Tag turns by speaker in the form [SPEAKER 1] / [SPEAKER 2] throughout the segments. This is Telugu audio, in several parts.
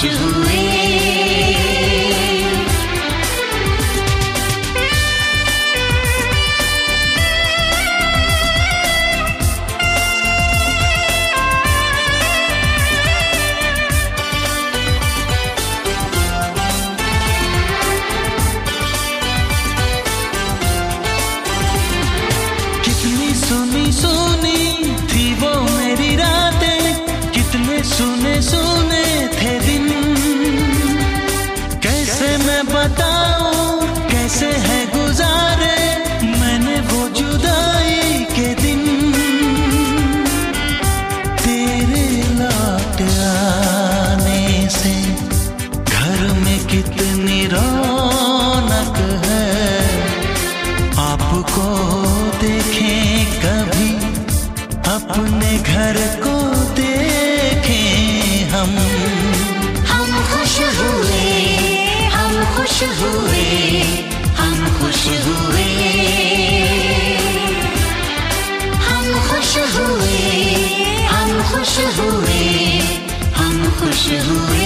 [SPEAKER 1] खुश हुए।
[SPEAKER 2] सुनी सुनी थी वो मेरी रातें, कितने सुने सुने थे दिन। कैसे मैं बताऊं कैसे है गुजारे मैंने वो जुदाई के दिन। तेरे लौट आने से घर में कितनी रौनक है, आपको देखें कभी अपने घर को देखें हम
[SPEAKER 1] खुश हुए, हम खुश हुए, हम खुश हुए, हम खुश हुए, हम खुश हुए, हम खुश हुए।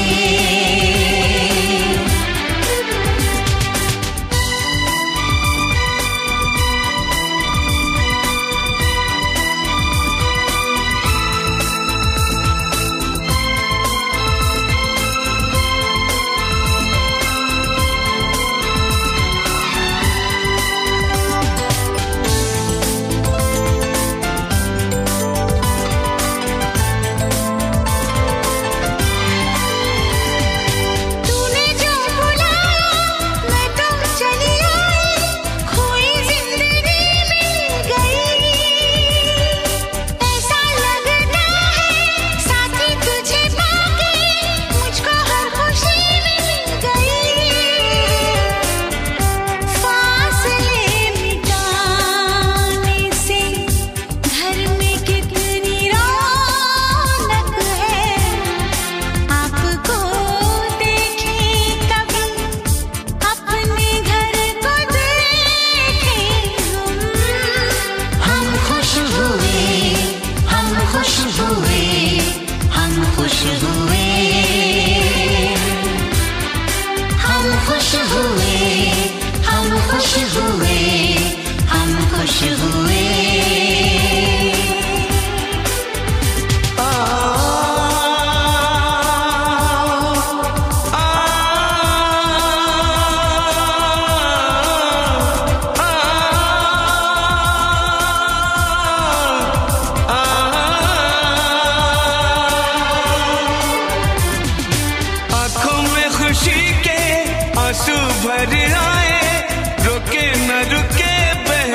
[SPEAKER 2] आंसू भर आए, रुके न रुके बह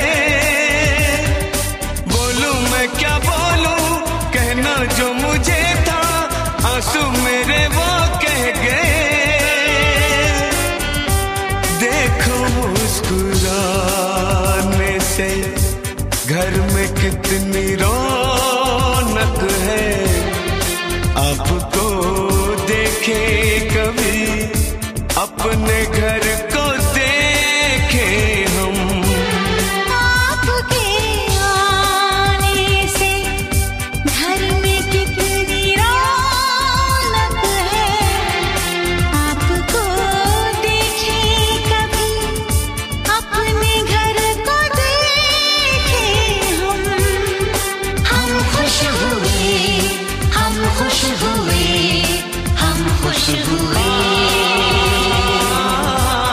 [SPEAKER 2] गए। बोलूं मैं क्या बोलूं, कहना जो मुझे था, आंसू मेरे वो कह गए। देखो मुस्कुराने से घर में कितनी रौनक है, आपको देखे कभी अपने घर को देखे हम।
[SPEAKER 1] आपके आने से घर में कितनी रौनक है, आपको देखे कभी अपने घर को देखे हम। हम खुश हुए, हम खुश हुए, हम खुश हुए।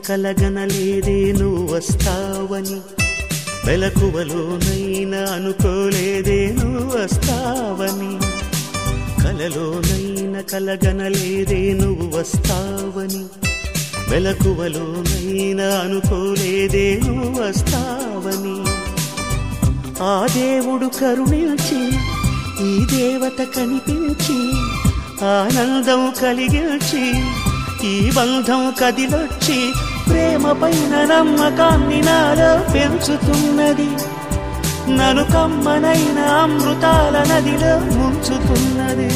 [SPEAKER 3] కలగనలేదే నువ్వు వస్తావని, మెలకువలోనైనా అనుకోలేదే నువ్వు వస్తావని, కలలోనైనా కలగనలేదే నువ్వు వస్తావని, మెలకువలోనైనా అనుకోలేదే నువ్వు వస్తావని. ఆ దేవుడు కరుణించి ఈ దేవత కనిపించి ఆనందం కలిగించి ఈ బంధం కదిలొచ్చి ప్రేమ పైన నమ్మకాన్ని నాలో పెంచుతున్నది, నన్ను కమ్మనైన అమృతాల నదిలో ముంచుతున్నది.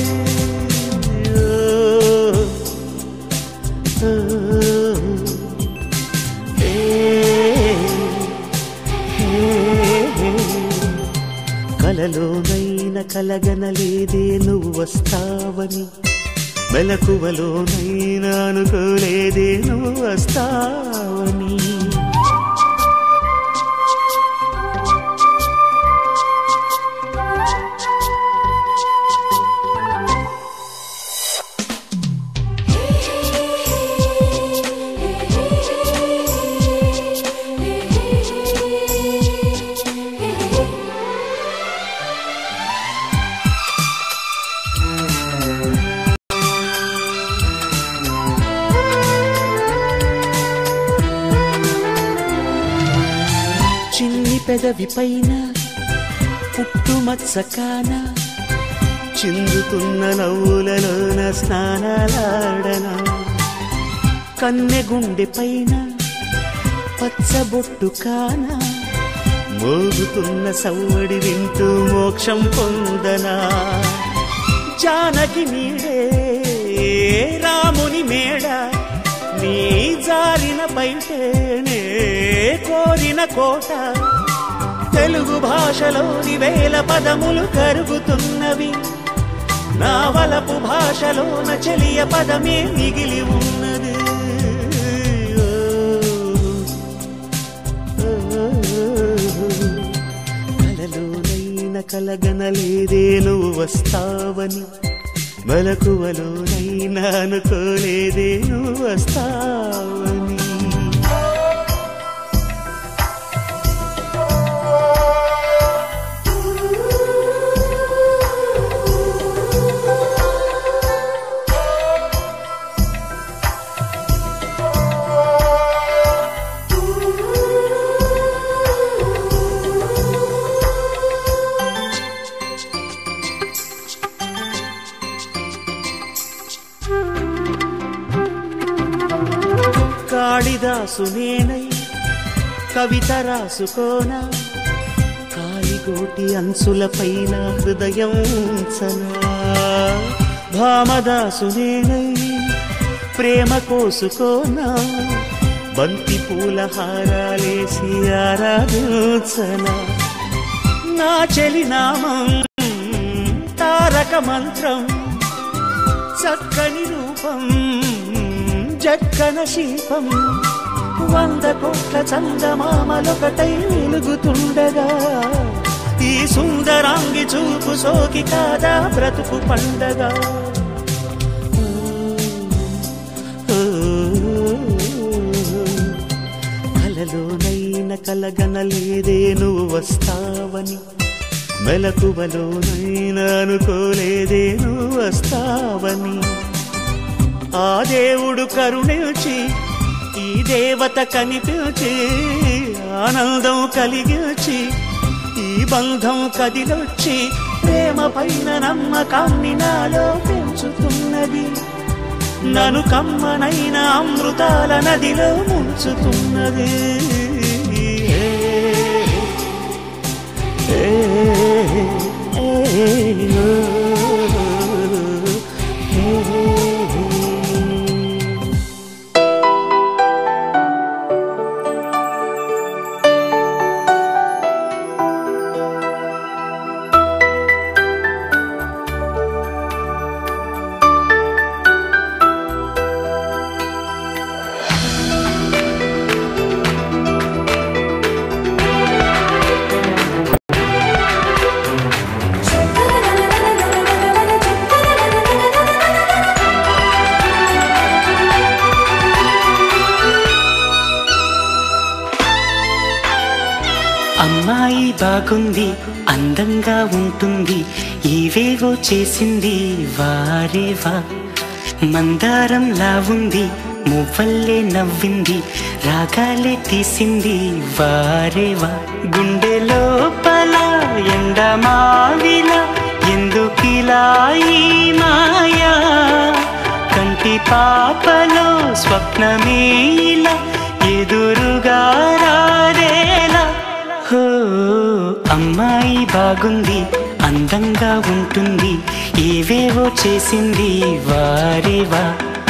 [SPEAKER 3] కలలోనైనా కలగనలేదే నువ్వు వస్తావని, మెలకువలోనైనా అనుకోలేదే నువ్వు వస్తావని. పెదవి పైన పుట్టుమచ్చకాన చిందుతున్న నవ్వులలోన స్నానాలాడనా, కన్నె గుండె పైన పచ్చబొట్టు కాన మోగుతున్న సవ్వడి వింటూ మోక్షం పొందనా. జానకి నీడే రాముని మేడ నీ జారిన బయటేనే కోరిన కోట, తెలుగు భాషలోని వేల పదములు కరుగుతున్నవి, నా వలపు భాషలోన చెలియ పదమే మిగిలి ఉన్నది. కలలోనైనా కలగనలేదే నువ్వు వస్తావని, మెలకువలోనైనా అనుకోలేదే నువ్వు వస్తావని. కాళిదాసు నేనై కవిత రాసుకోనా, కాలిగోటి అంచుల పైన హృదయం ఉంచనా. భామదాసు నేనై ప్రేమ కోసుకోనా, బంతి పూల హారాలేసి ఆరాధించనా. నా చెలి నామం తారక మంత్రం, చక్కని రూపం జక్కన శిల్పం, 100 కోట్ల చందమామలొకటై వెలుగుతుండగా ఈ సుందరాంగి చూపు సోకి కాదా బ్రతుకు పండగా. కలలోనైనా కలగనలేదే నువ్వు వస్తావని, మెలకువలోనైనా అనుకోలేదే నువ్వు వస్తావని. ఆ దేవుడు కరుణించి ఈ దేవత కనిపించి ఆనందం కలిగించి ఈ బంధం కదిలొచ్చి ప్రేమ పైన నమ్మకాన్ని నాలో పెంచుతున్నది, నన్ను కమ్మనైన అమృతాల నదిలో ముంచుతున్నది.
[SPEAKER 4] బాగుంది అందంగా ఉంటుంది ఏవేవో చేసింది వారేవా మందారంలా ఉంది మువ్వల్లే నవ్వింది రాగాలే తీసింది వారేవా గుండె లోపల ఎండమావిలా ఎందుకిలా ఈ మాయా కంటి పాపలో స్వప్నమేలా ఎదురుగా రాదేలా హో అమ్మాయి బాగుంది అందంగా ఉంటుంది ఏవేవో చేసింది వారేవా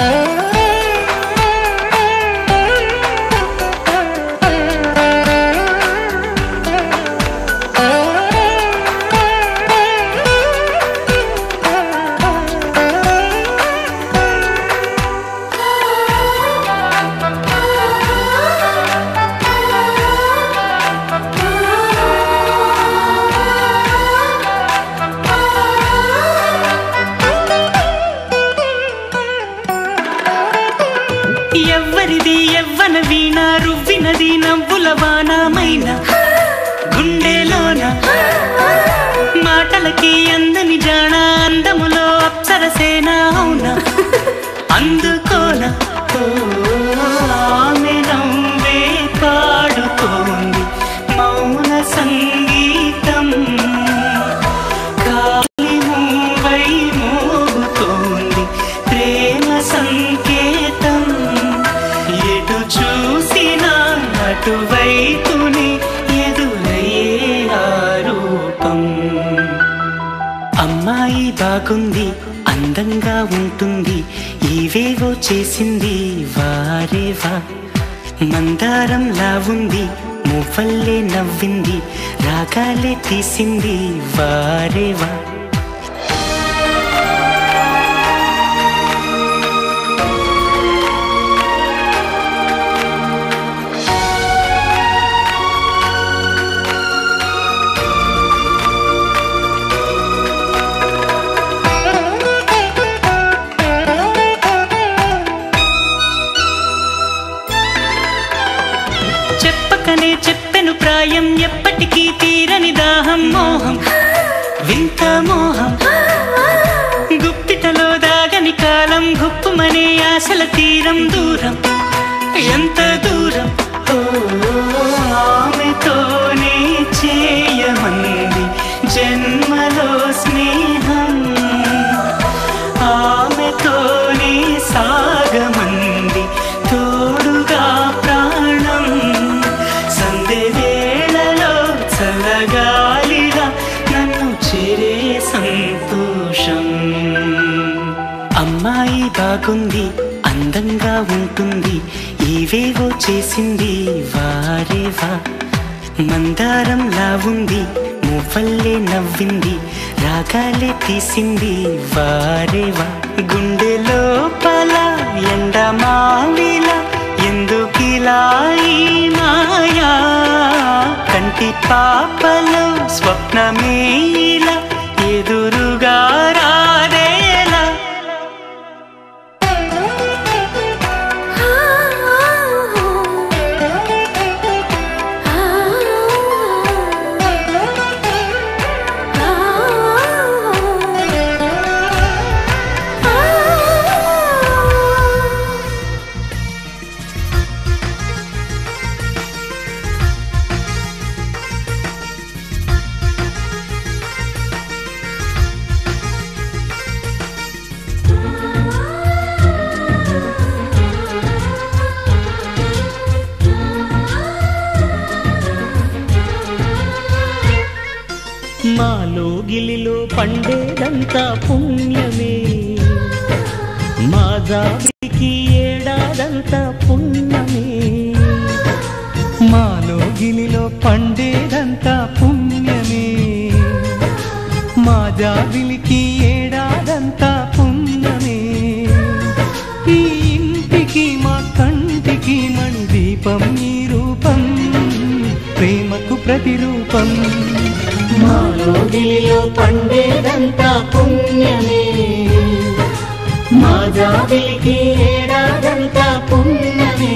[SPEAKER 4] ఎవ్వరిది ఎవ్వన వీణ రువ్వినది నవ్వుల వానమైన గుండెలోన మాటలకి అందని జాణ అందములో అప్సరసేన అవునా అందుకోన ఆమె నవ్వే పాడుతోంది మౌన సంగీతం గాలి మూవై మోగుతోంది ప్రేమ సంకేతం ఎటు చూసినా అటువైపుని ఎదురయ్యే ఆరూపం అమ్మాయి బాగుంది అందంగా ఉంటుంది ఏవేవో చేసింది వారేవా మందారంలా ఉంది మువ్వల్లే నవ్వింది రాగాలే తీసింది వారేవా చెప్పకనే చెప్పెను ప్రాయం ఎప్పటికీ తీరని దాహం మోహం వింత మోహం గుప్పిటలో దాగని కాలం గుప్పుమనే ఆశల తీరం దూరం ఎంత దూరం ఆమెతోనే చేయమంది జన్మలో స్నేహం ఆమెతోనే సాగమంది తోడుగా ప్రాణం సందే వేళలో చల్లగాలిగా నన్ను చేరే సంతోషం అమ్మాయి బాగుంది అందంగా ఉంటుంది ఏవేవో చేసింది వారేవా మందారంలా ఉంది మువ్వల్లే నవ్వింది రాగాలే తీసింది వారేవా గుండె లోపల ఎండమావిలా ఎందుకిలా ఈ మాయా కంటి పాపలో స్వప్నమేలా ఎదురుగా రాదేలా
[SPEAKER 2] మాలో గిలిలో పండేదంతా పుణ్యమే మా జాబికి ఏడాదంతా పుణ్యమే మాలో గిలిలో పండేదంతా పుణ్యమే మా జాబిలికి ఏడాదంతా పుణ్యమే ఈ ఇంటికి మా కంటికి మణి దీపం ఈ రూపం ప్రేమకు ప్రతిరూపం మాలో గిలిలో పండేదంతా పుణ్యమే మా జాబిలికి ఏడాదంతా పుణ్యమే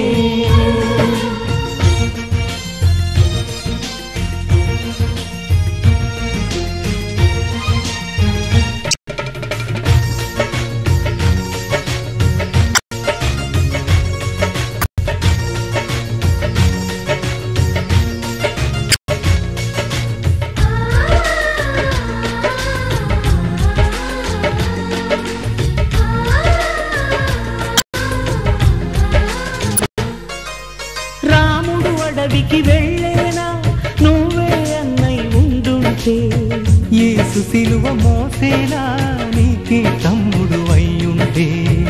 [SPEAKER 2] మోసేలా నీకి తమ్ముడు అయ్యుంటే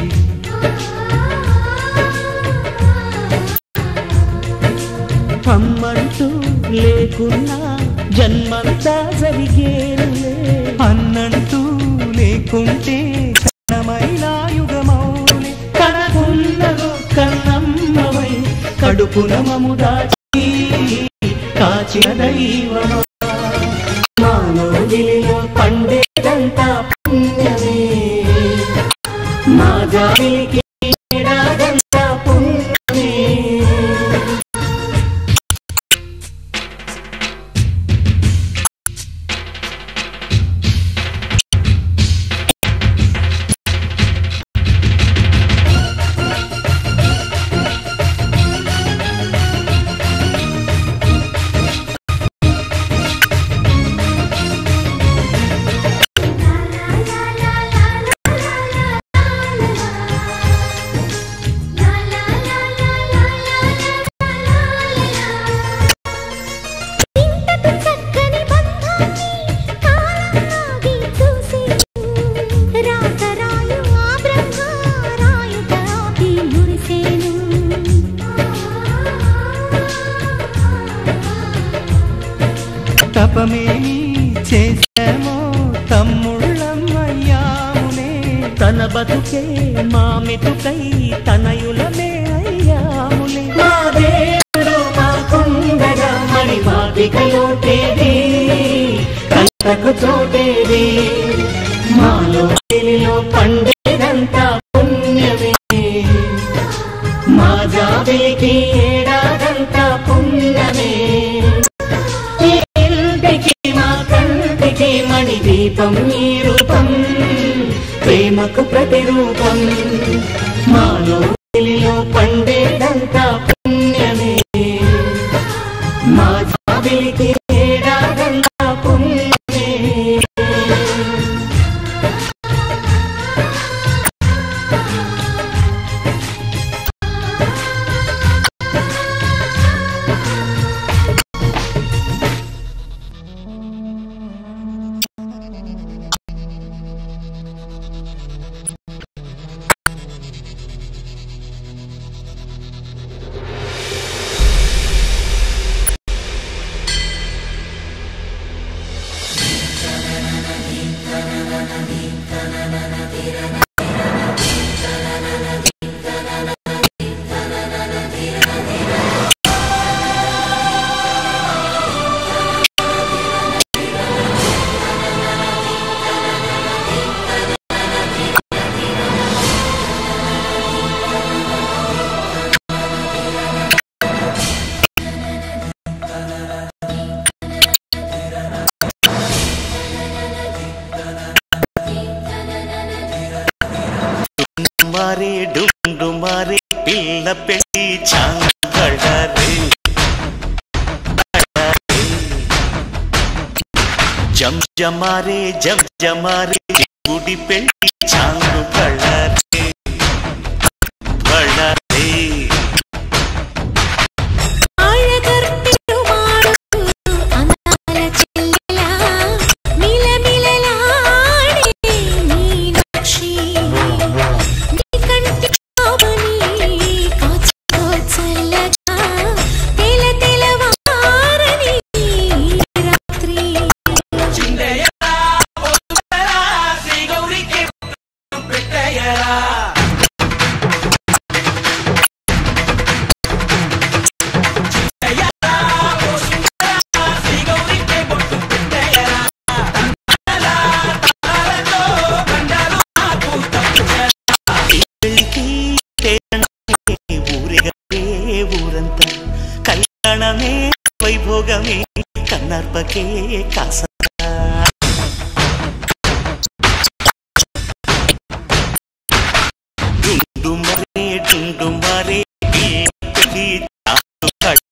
[SPEAKER 3] అమ్మంటూ లేకున్నా జన్మంతా జరిగేనులే,
[SPEAKER 2] అన్నంటూ లేకుంటే క్షణమైన యుగమౌలే.
[SPEAKER 3] కనకున్నదో కన్నమ్మవై కడుపున మము దాచి కాచిన దైవమా, మానోగిలిలో పండేదంతా పుణ్యమే, మా జాలికి ఏడాదంతా పుణ్యమే.
[SPEAKER 2] తపమేమి చేశామో తమ్ముళ్ళమయ్యాములే,
[SPEAKER 3] తన బతుకే మా మెతుకై తనయులమే అయ్యాములే. మా దేవుడు మాకుండగా మణి మాటికలోటేది, కంటకు చోటేది, మాలో తెలిలో పండేదంతా పుణ్యమే, మా జాబిలికి ఏడాదంతా పుణ్యమే. మా కంటికి మణి దీపం ఈ రూపం, ప్రేమకు ప్రతిరూపం, మాలో తెలిలో పండేదంతా పుణ్యమే, మా జాబిలికి ఏడాదంతా పుణ్యమే.
[SPEAKER 5] మారే డుండు మారే పిల్ల పెళ్లి చాంగడారే, జం జమారే జం జమారే గుడి పెళ్లి చాంగు బళ్ళారే బళ్ళారే. కళ్యాణమే వైభోగమే కన్నార్పకే కాస